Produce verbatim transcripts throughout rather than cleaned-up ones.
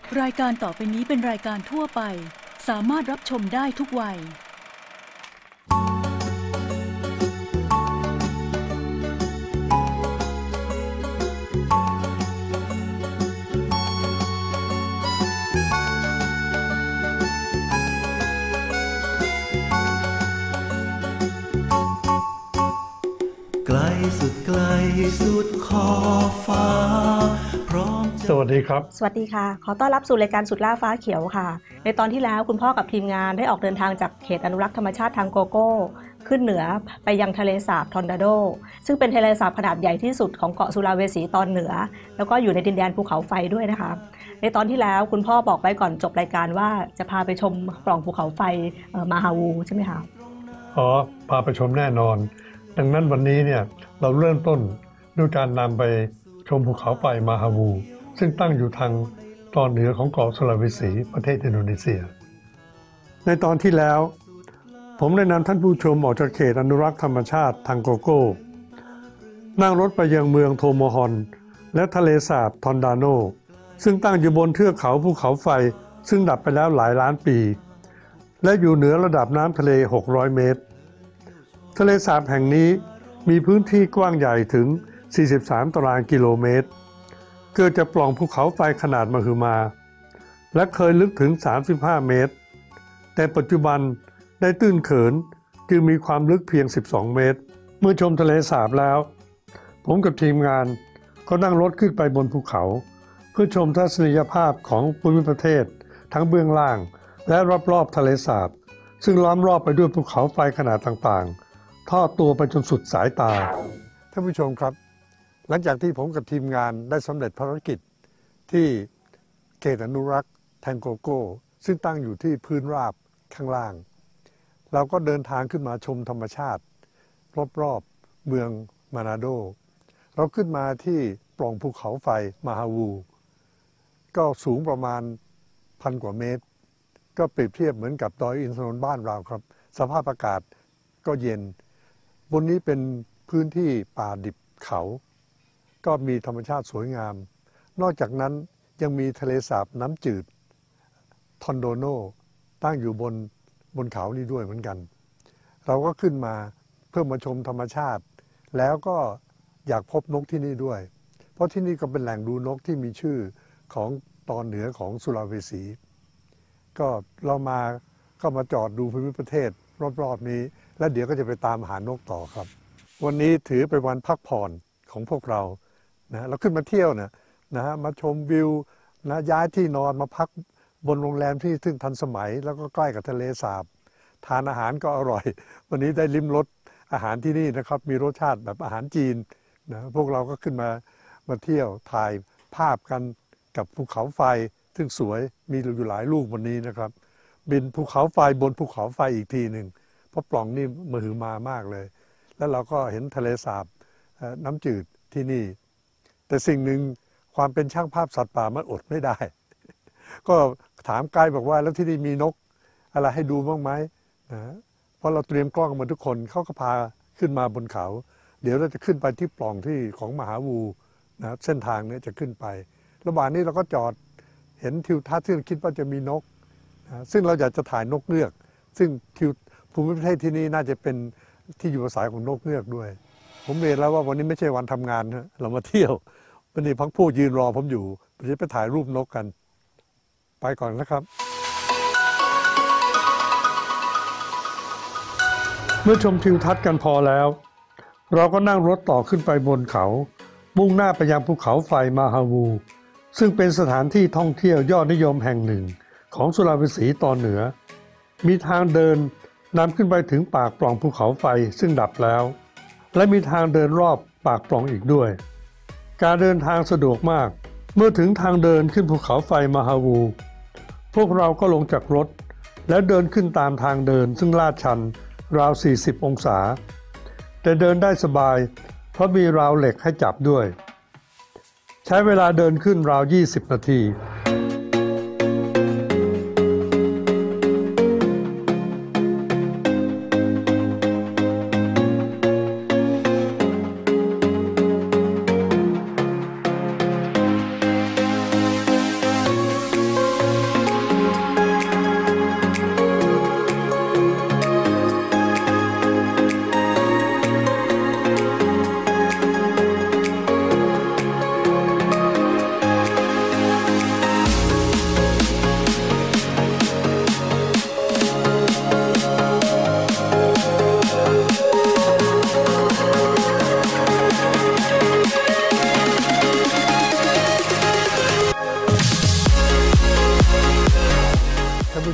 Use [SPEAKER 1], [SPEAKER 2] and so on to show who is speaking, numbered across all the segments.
[SPEAKER 1] รายการต่อไปนี้เป็นรายการทั่วไปสามารถรับชมได้ทุกวัย
[SPEAKER 2] ไกลสุดไกลสุดขอบฟ้าพร้อมสวัสดีครับ
[SPEAKER 3] สวัสดีค่ะขอต้อนรับสู่รายการสุดล่าฟ้าเขียวค่ะในตอนที่แล้วคุณพ่อกับทีมงานได้ออกเดินทางจากเขตอนุรักษ์ธรรมชาติทางโกโก้ขึ้นเหนือไปยังทะเลสาบทอร์นาโดซึ่งเป็นทะเลสาบขนาดใหญ่ที่สุดของเกาะสุลาเวสีตอนเหนือแล้วก็อยู่ในดินแดนภูเขาไฟด้วยนะคะในตอนที่แล้วคุณพ่อบอกไว้ก่อนจบรายการว่าจะพาไปชมปล่องภูเขาไฟมาฮาวูใช่ไหมคะ
[SPEAKER 4] อ๋อพาไปชมแน่นอนดังนั้นวันนี้เนี่ยเราเริ่มต้นด้วยการนำไปชมภูเขาไฟมาฮาวูซึ่งตั้งอยู่ทางตอนเหนือของเกาะสุลาเวสีประเทศอินโดนีเซียในตอนที่แล้วผมได้นำท่านผู้ชมออกจากเขตอนุรักษ์ธรรมชาติทางโกโก้นั่งรถไปยังเมืองโทโมฮอนและทะเลสาบทอนดาโนซึ่งตั้งอยู่บนเทือกเขาภูเขาไฟซึ่งดับไปแล้วหลายล้านปีและอยู่เหนือระดับน้ำทะเลหกร้อยเมตรทะเลสาบแห่งนี้มีพื้นที่กว้างใหญ่ถึงสี่สิบสามตารางกิโลเมตรเกิดจากปล่องภูเขาไฟขนาดมหึมาและเคยลึกถึงสามสิบห้าเมตรแต่ปัจจุบันได้ตื้นเขินจึงมีความลึกเพียงสิบสองเมตรเมื่อชมทะเลสาบแล้วผมกับทีมงานก็นั่งรถขึ้นไปบนภูเขาเพื่อชมทัศนียภาพของภูมิประเทศทั้งเบื้องล่างและรอบๆทะเลสาบซึ่งล้อมรอบไปด้วยภูเขาไฟขนาดต่างๆทอดตัวไปจนสุดสายตาท่านผู้ชมครับหลังจากที่ผมกับทีมงานได้สำเร็จภารกิจที่เขตอนุรักษ์แทงโกโก้ซึ่งตั้งอยู่ที่พื้นราบข้างล่างเราก็เดินทางขึ้นมาชมธรรมชาติรอบๆเมืองมานาโดเราขึ้นมาที่ปล่องภูเขาไฟมาฮาวูก็สูงประมาณพันกว่าเมตรก็เปรียบเทียบเหมือนกับดอยอินทนนท์บ้านเราครับสภาพอากาศก็เย็นบนนี้เป็นพื้นที่ป่าดิบเขาก็มีธรรมชาติสวยงามนอกจากนั้นยังมีทะเลสาบน้ำจืดทอนโดโนตั้งอยู่บนบนเขานี้ด้วยเหมือนกันเราก็ขึ้นมาเพื่อมาชมธรรมชาติแล้วก็อยากพบนกที่นี่ด้วยเพราะที่นี่ก็เป็นแหล่งดูนกที่มีชื่อของตอนเหนือของสุลาเวสีก็เรามาก็มาจอดดูภูมิประเทศรอบๆนี้แล้วเดี๋ยวก็จะไปตามหานกต่อครับวันนี้ถือเป็นวันพักผ่อนของพวกเรานะเราขึ้นมาเที่ยวนะนะฮะมาชมวิวนะย้ายที่นอนมาพักบนโรงแรมที่ซึ่งทันสมัยแล้วก็ใกล้กับทะเลสาบทานอาหารก็อร่อยวันนี้ได้ลิ้มรสอาหารที่นี่นะครับมีรสชาติแบบอาหารจีนนะพวกเราก็ขึ้นมามาเที่ยวถ่ายภาพกันกับภูเขาไฟซึ่งสวยมีอยู่หลายลูกวันนี้นะครับบินภูเขาไฟบนภูเขาไฟอีกทีหนึ่งเพราะปล่องนี่มหึมามากเลยแล้วเราก็เห็นทะเลสาบน้ำจืดที่นี่แต่สิ่งหนึ่งความเป็นช่างภาพสัตว์ป่ามันอดไม่ได้ก็ถามไกด์บอกว่าแล้วที่นี่มีนกอะไรให้ดูบ้างไหมนะเพราะเราเตรียมกล้องมาทุกคนเขาก็พาขึ้นมาบนเขาเดี๋ยวเราจะขึ้นไปที่ปล่องที่ของมหาวูนะเส้นทางนี้จะขึ้นไประหว่างนี้เราก็จอดเห็นทิวทัศน์ที่คิดว่าจะมีนกนะซึ่งเราอยากจะถ่ายนกเงือกซึ่งทิวภูมิประเทศที่นี่น่าจะเป็นที่อยู่อาศัยของนกเงือกด้วยผมเรียนแล้วว่าวันนี้ไม่ใช่วันทำงานนะเรามาเที่ยววันนี้พักผู้ยืนรอผมอยู่เราจะไปถ่ายรูปนกกันไปก่อนนะครับเมื่อชมทิวทัศน์กันพอแล้วเราก็นั่งรถต่อขึ้นไปบนเขามุ่งหน้าไปยังภูเขาไฟมาฮาวูซึ่งเป็นสถานที่ท่องเที่ยวยอดนิยมแห่งหนึ่งของสุลาเวสีตอนเหนือมีทางเดินนำขึ้นไปถึงปากปล่องภูเขาไฟซึ่งดับแล้วและมีทางเดินรอบปากปล่องอีกด้วยการเดินทางสะดวกมากเมื่อถึงทางเดินขึ้นภูเขาไฟมาฮาวูพวกเราก็ลงจากรถแล้วเดินขึ้นตามทางเดินซึ่งลาดชันราวสี่สิบองศาแต่เดินได้สบายเพราะมีราวเหล็กให้จับด้วยใช้เวลาเดินขึ้นราวยี่สิบนาที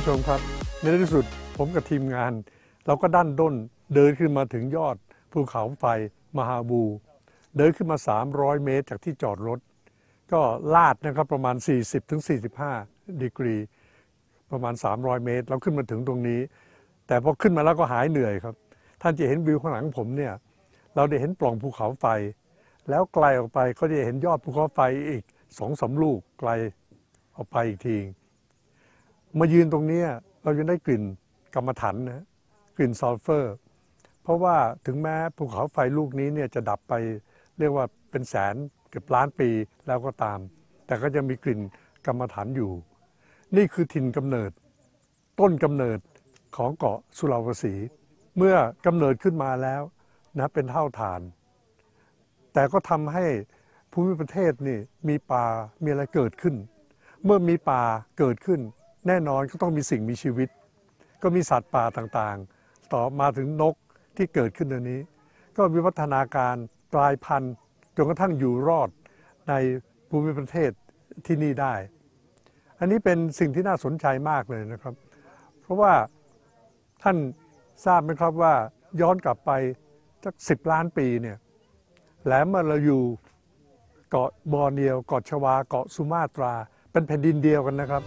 [SPEAKER 4] ชมครับในที่สุดผมกับทีมงานเราก็ดันด้นเดินขึ้นมาถึงยอดภูเขาไฟมหาบูเดินขึ้นมาสามร้อยเมตรจากที่จอดรถก็ลาดนะครับประมาณ สี่สิบถึงสี่สิบห้า ดีกรีประมาณสามร้อยเมตรเราขึ้นมาถึงตรงนี้แต่พอขึ้นมาแล้วก็หายเหนื่อยครับท่านจะเห็นวิวข้างหลังผมเนี่ยเราได้เห็นปล่องภูเขาไฟแล้วไกลออกไปก็จะเห็นยอดภูเขาไฟอีกสองสามลูกไกลออกไปอีกทีมายืนตรงนี้เราจะได้กลิ่นกรรมฐานนะกลิ่นซัลเฟอร์เพราะว่าถึงแม้ภูเขาไฟลูกนี้เนี่ยจะดับไปเรียกว่าเป็นแสนเกือบล้านปีแล้วก็ตามแต่ก็จะมีกลิ่นกรรมฐานอยู่นี่คือถิ่นกำเนิดต้นกำเนิดของเกาะสุราวสีเมื่อกำเนิดขึ้นมาแล้วนะเป็นเท่าฐานแต่ก็ทำให้ภูมิประเทศนี่มีป่ามีอะไรเกิดขึ้นเมื่อมีป่าเกิดขึ้นแน่นอนก็ต้องมีสิ่งมีชีวิตก็มีสัตว์ป่าต่างๆต่อมาถึงนกที่เกิดขึ้นในนี้ก็วิวัฒนาการกลายพันธุ์จนกระทั่งอยู่รอดในภูมิประเทศที่นี่ได้อันนี้เป็นสิ่งที่น่าสนใจมากเลยนะครับเพราะว่าท่านทราบไหมครับว่าย้อนกลับไปสักสิบล้านปีเนี่ยแหลมมาลายูเกาะบอร์เนียวเกาะชวาเกาะสุมาตราเป็นแผ่นดินเดียวกันนะครับ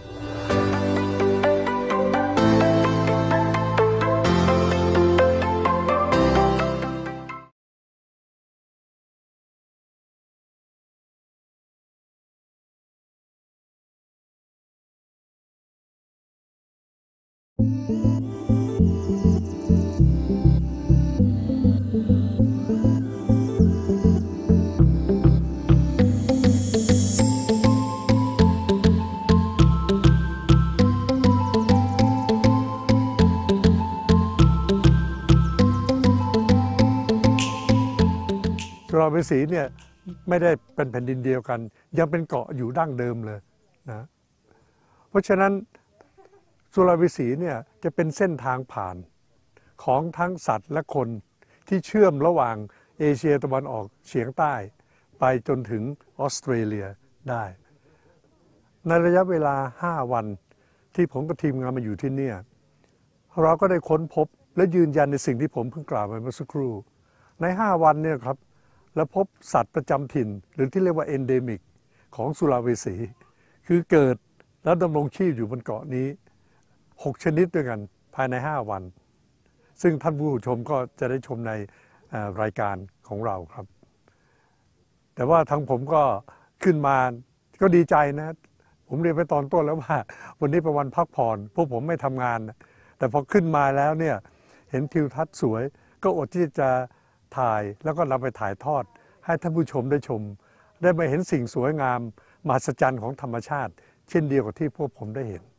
[SPEAKER 4] สุราเวสีเนี่ยไม่ได้เป็นแผ่นดินเดียวกันยังเป็นเกาะอยู่ดั้งเดิมเลยนะเพราะฉะนั้นสุราเวสีเนี่ยจะเป็นเส้นทางผ่านของทั้งสัตว์และคนที่เชื่อมระหว่างเอเชียตะวันออกเฉียงใต้ไปจนถึงออสเตรเลียได้ในระยะเวลาห้าวันที่ผมกับทีมงานมาอยู่ที่นี่เราก็ได้ค้นพบและยืนยันในสิ่งที่ผมเพิ่งกล่าวไปเมื่อสักครู่ในห้าวันเนี่ยครับแล้วพบสัตว์ประจำถิ่นหรือที่เรียกว่าเอนเดมิกของสุราเวสีคือเกิดแล้วดำรงชีพอยู่บนเกาะนี้หกชนิดด้วยกันภายในห้าวันซึ่งท่านผู้ชมก็จะได้ชมในรายการของเราครับแต่ว่าทางผมก็ขึ้นมาก็ดีใจนะผมเรียนไปตอนต้นแล้วว่าวันนี้เป็นวันพักผ่อนพวกผมไม่ทำงานแต่พอขึ้นมาแล้วเนี่ยเห็นทิวทัศน์สวยก็อดที่จะถ่ายแล้วก็นำไปถ่ายทอดให้ท่านผู้ชมได้ชมได้มาเห็นสิ่งสวยงามมหัศจรรย์ของธรรมชาติเช่นเดียวกับที่พวกผมได้เห็น